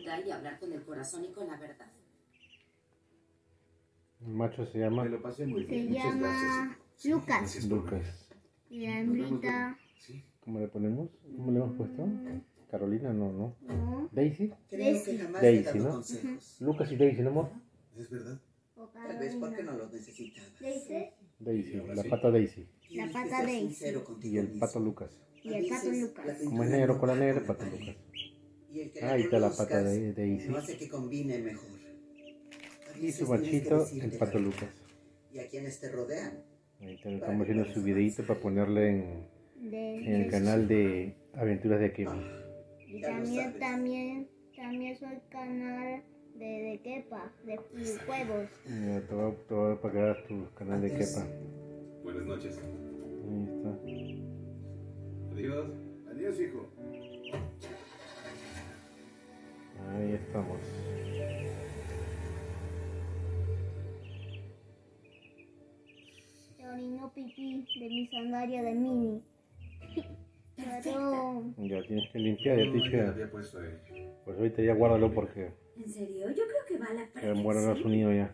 verdad y hablar con el corazón y con la verdad. El macho se llama... Me lo pasé muy Se bien. Muchas llama gracias. Lucas. Gracias por Lucas. venir. Y la Nos vemos hembrita, luego. Sí. ¿Cómo le ponemos? ¿Cómo le hemos puesto? Carolina, no. no. ¿Daisy? Creo que jamás Daisy, le he dado ¿no? consejos. Lucas y Daisy, ¿no, amor? ¿Es verdad? O Tal vez porque Carolina. no los necesitabas. Daisy, Daisy, la pata Daisy. Tienes La que pata ser Daisy. sincero contigo Y el mismo. pato Lucas. y el pato Lucas. Como es negro con la negra, el pato Lucas. Y el que Ahí está la conozcas pata de Daisy. no hace que combine mejor. A Y veces su tienes que machito, decirte el la pato verdad. Lucas. Y a quienes te rodean. Ahí está, estamos haciendo su videito para ponerle en el canal de Aventuras de Akemi. Y Ya lo sabes. también soy canal de Kepa, de juegos. Mira, te voy a pagar tu canal de Kepa. Buenas noches. Ahí Adiós. Adiós, hijo. está. Ahí estamos. Se orinó pipí de mi sandalia de mini. Pero Ya tienes que limpiar, ya te No, ya dije. había puesto ahí. Pues ahorita ya guárdalo porque ¿En serio? Yo creo que va a la el perfección. muero no su nido ya.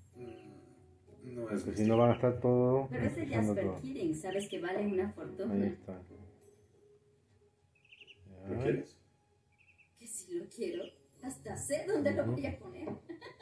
No es Porque si no van a estar todo. Pero ese empezando Jasper todo. Kidding, ¿sabes que vale una fortuna? Ahí está. ¿Lo Ya. quieres? Que si lo quiero, hasta sé dónde lo voy a poner.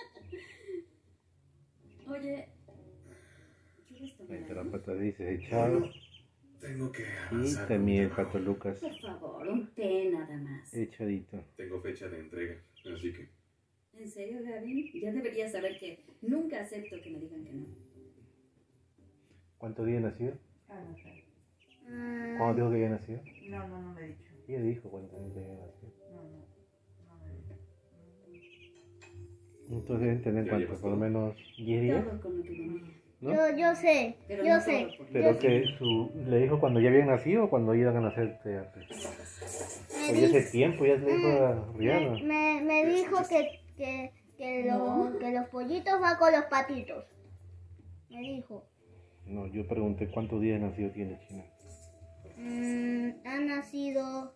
Oye, ¿quieres tomar Ahí está la algo? pata dice echado. Tengo que Y avanzar. también el con mi pato trabajo. Lucas Por favor, un té nada más. echadito. Tengo fecha de entrega, así que... ¿En serio, Gaby? Ya deberías saber que nunca acepto que me digan que no. ¿Cuántos días nació? No sé. ¿Cuándo dijo que había nacido? No me he dicho. Ella dijo cuántos días había nacido. No me he dicho. Entonces deben tener Ya cuánto, llevas por lo todo. menos 10 días, Todo con lo que venía. ¿no? yo sé, Pero yo no sé. todo por- Pero que le dijo cuando ya habían nacido o cuando iban a nacer. Pues ya hace tiempo, ya le dijo a Rihanna. Me dijo que los pollitos van con los patitos. Me dijo. No, yo pregunté cuántos días de nacido tiene China. Ha nacido.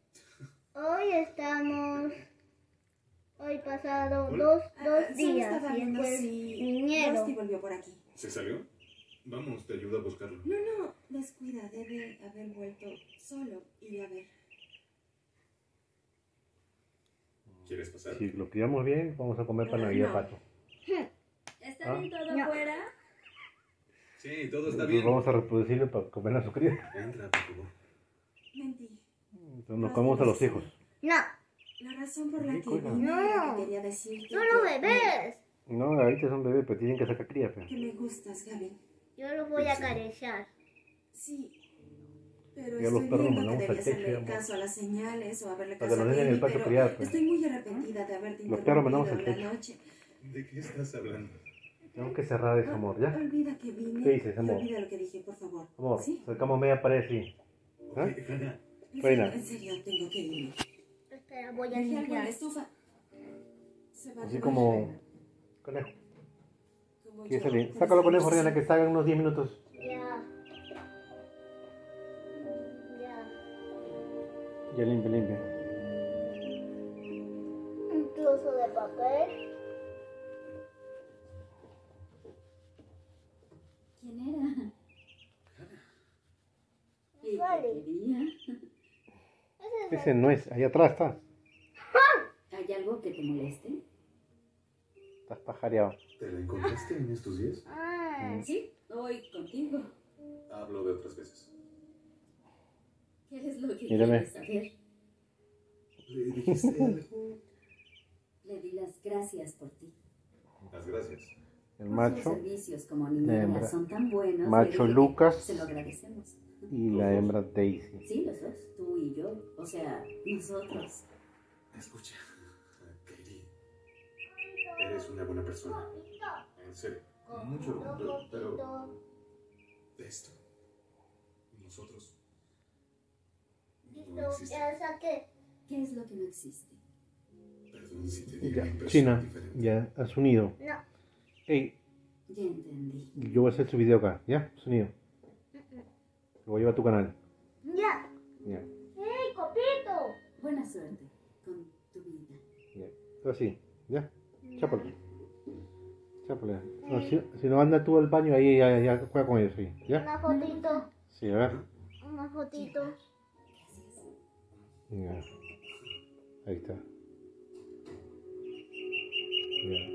Hoy pasado dos días y después vinieron. Rusty volvió por aquí. ¿Se salió? Vamos, te ayudo a buscarlo. No, descuida, debe haber vuelto solo. Iré a ver. ¿Quieres pasar? Si lo criamos bien, vamos a comer para Navidad, No. pato. ¿Está Ah. bien todo No. afuera? Sí, todo está Entonces bien. vamos a reproducirlo para comer a su cría. Entra, por favor. Mentí. Entonces nos comemos a los hijos. No, La razón por la Sí, que cuida. vine era No. que quería decirte solo que- bebés. No, ahorita son bebés, pero tienen que sacar cría, fe. Que me gustas, Gaby. Yo los voy a acariciar. Sí. Pero Y a los estoy perros viendo mandamos que al debí techo, hacerle amor. caso a las señales o haberle Para caso que a nos den el Baby, pato pero criado, pues. estoy muy arrepentida de haberte Los perros mandamos interrumpido al la techo. noche. ¿De qué estás hablando? Tengo que cerrar eso, amor, ¿ya? Olvida que vine. ¿Qué dices, y amor? olvida lo que dije, por favor. Amor, ¿Sí? sacamos media pared, sí. ¿Ah? Oye, Hannah, Reina. En serio, tengo que irme. Espera, voy a Dejé algo en la limpiar. estufa. Se va a Así arruinar. como conejo. Como ¿Quieres yo, salir? pero Sácalo, sí, conejo, sí. Rihanna, que salgan unos 10 minutos. Ya. Ya. Ya limpia, limpia. Un trozo de papel. ¿Quién era? ¿Y Vale. qué quería? Ese es Ese no es, ahí atrás está. ¿Hay algo que te moleste? Estás pajareado. ¿te la encontraste en estos días? Sí, hoy contigo. Hablo de otras veces. ¿Qué es lo que Mírame. quieres saber? ¿Le dijiste algo? Le di las gracias por ti. Las gracias. El Sus macho servicios como la hembra. niñera son tan buenos. Macho le dije que Lucas. Se lo agradecemos. y la hembra Daisy. Sí, los dos, tú y yo. O sea, nosotros. Escucha, Katie. Eres una buena persona. En serio. Mucho orgullo, pero de esto. Nosotros. No Listo, existe. ya saqué. ¿Qué es lo que no existe? Perdón si te digo Ya, impresión China, diferente. ya, has sonido. No. Ey, Ya entendí. yo voy a hacer su video acá, ¿ya? Sonido. Lo voy a llevar a tu canal. Ya. Ya, ¡Ey, copito! Buena suerte con tu vida. ya. Así, ya. Chápale. Chápale. No, si no anda tú al baño, ahí ya juega con ellos, sí. ¿Ya? Una fotito. Sí, a ver. Una fotito. Ya. Ahí está. Ya.